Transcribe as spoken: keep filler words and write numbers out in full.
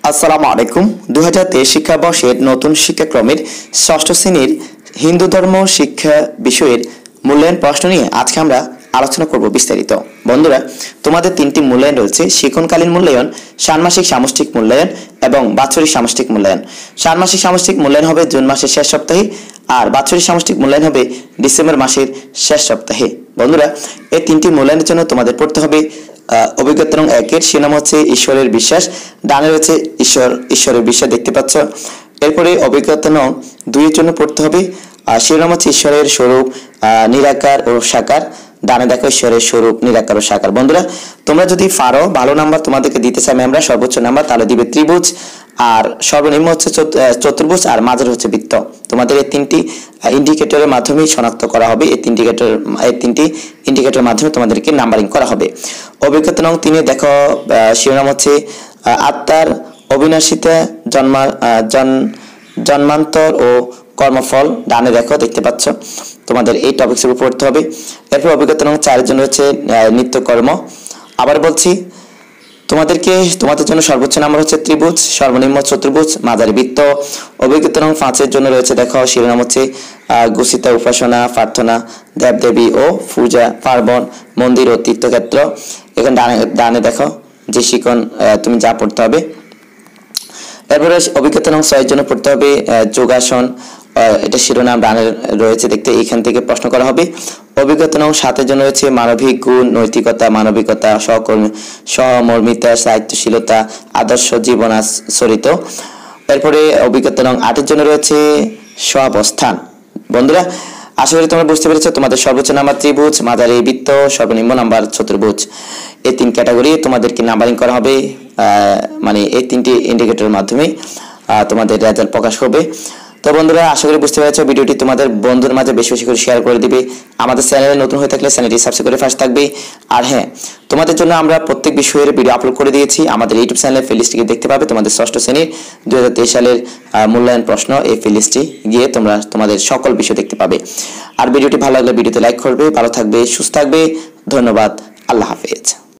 আসসালামু আলাইকুম। দুই হাজার তেইশ শিক্ষাবর্ষের নতুন শিক্ষাক্রমের ষষ্ঠ শ্রেণীর হিন্দু ধর্ম শিক্ষা বিষয়ের মূল্যায়ন প্রশ্ন নিয়ে আজকে আমরা আলোচনা করব বিস্তারিত। বন্ধুরা, তোমাদের তিনটি মূল্যায়ন রয়েছে: শিক্ষণকালীন মূল্যায়ন, ষান্মাসিক সামষ্টিক মূল্যায়ন এবং বাৎসরিক সামষ্টিক মূল্যায়ন। ষান্মাসিক সামষ্টিক মূল্যায়ন হবে জুন মাসের শেষ সপ্তাহে, আর বাৎসরিক সামষ্টিক মূল্যায়ন হবে ডিসেম্বর মাসের শেষ সপ্তাহে। বন্ধুরা, এই তিনটি মূল্যায়নের জন্য তোমাদের পড়তে হবে অভিজ্ঞতা নং একের শিরোনাম হচ্ছে ঈশ্বরের বিশ্বাস। ডানে রয়েছে ঈশ্বর ঈশ্বরের বিশ্বাস, দেখতে পাচ্ছ। এরপরে অভিজ্ঞতা নং দুইয়ের জন্য পড়তে হবে শিরোনাম হচ্ছে ঈশ্বরের স্বরূপ নিরাকার ও সাকার। ডানে দেখো ঈশ্বরের স্বরূপ নিরাকার ও সাকার। বন্ধুরা, তোমরা যদি পারো ভালো নাম্বার তোমাদেরকে দিতে চাই আমরা সর্বোচ্চ নাম্বার, তাহলে দিবে ত্রিভুজ, আর সর্বনিম্ন হচ্ছে চতুর্ভুজ, আর মাঝের হচ্ছে বৃত্ত। তোমাদের এই তিনটি ইন্ডিকেটরের মাধ্যমে শনাক্ত করা হবে। এই তিনটি এই তিনটি ইন্ডিকেটরের মাধ্যমে তোমাদেরকে নাম্বারিং করা হবে। অভিজ্ঞতা নং তিনে দেখো শিরোনাম হচ্ছে আত্মার অবিনাশিতা, জন্মা জন্মান্তর ও কর্মফল। ডানে দেখো, দেখতে পাচ্ছ। তোমাদের এই টপিকসের উপর পড়তে হবে। এরপর অভিজ্ঞতা নং চারের জন্য হচ্ছে নিত্যকর্ম। আবার বলছি, তোমাদেরকে তোমাদের জন্য সর্বোচ্চ নাম্বার হচ্ছে ত্রিভুজ, সর্বনিম্ন চতুর্ভুজ, মাঝারি বৃত্ত। অভিজ্ঞতা নং পাঁচের জন্য রয়েছে দেখো শিরোনাম হচ্ছে গুসিতা উপাসনা, প্রার্থনা, দেবদেবী ও পূজা, পার্বণ, মন্দির ও তীর্থক্ষেত্র। এখানে ডানে ডানে দেখো যে শিখন তুমি যা পড়তে হবে। এরপরে অভিজ্ঞতা নং ছয়ের জন্য পড়তে হবে যোগাসন, এটা শিরোনাম ডানে রয়েছে, দেখতে এখান থেকে প্রশ্ন করা হবে। অভিজ্ঞতা নং সাতের জন্য রয়েছে মানবিক গুণ, নৈতিকতা, মানবিকতা, সহকর্মী সহমর্মিতা, সাহিত্যশীলতা, আদর্শ জীবন চরিত। এরপরে অভিজ্ঞতা নং আটের জন্য রয়েছে স্বাবস্থান। বন্ধুরা, আশা করি তোমরা বুঝতে পেরেছো। তোমাদের সর্বোচ্চ নাম্বার ত্রিভুজ, মাঝারি বৃত্ত, সর্বনিম্ন নাম্বার চতুর্ভুজ। এই তিন ক্যাটাগরি তোমাদেরকে নাম্বারিং করা হবে, মানে এই তিনটি ইন্ডিকেটরের মাধ্যমে তোমাদের রেজাল্ট প্রকাশ হবে। তো বন্ধুরা, আশা করি বুঝতে পেরেছো। ভিডিওটি তোমাদের বন্ধুদের মাঝে বেশি বেশি করে শেয়ার করে দিবে। আমাদের চ্যানেলে নতুন হয়ে থাকলে চ্যানেলটি সাবস্ক্রাইব করে পাশে থাকবে। আর হ্যাঁ, তোমাদের জন্য আমরা প্রত্যেক বিষয়ের ভিডিও আপলোড করে দিয়েছি। আমাদের ইউটিউব চ্যানেলে প্লেলিস্টে দেখতে পাবে তোমাদের ষষ্ঠ শ্রেণীর দুই হাজার তেইশ সালের মূল্যায়ন প্রশ্ন। এই প্লেলিস্টে গিয়ে তোমরা তোমাদের সকল বিষয় দেখতে পাবে। আর ভিডিওটি ভালো লাগলে ভিডিওতে লাইক করবে। ভালো থাকবে, সুস্থ থাকবে। ধন্যবাদ। আল্লাহ হাফেজ।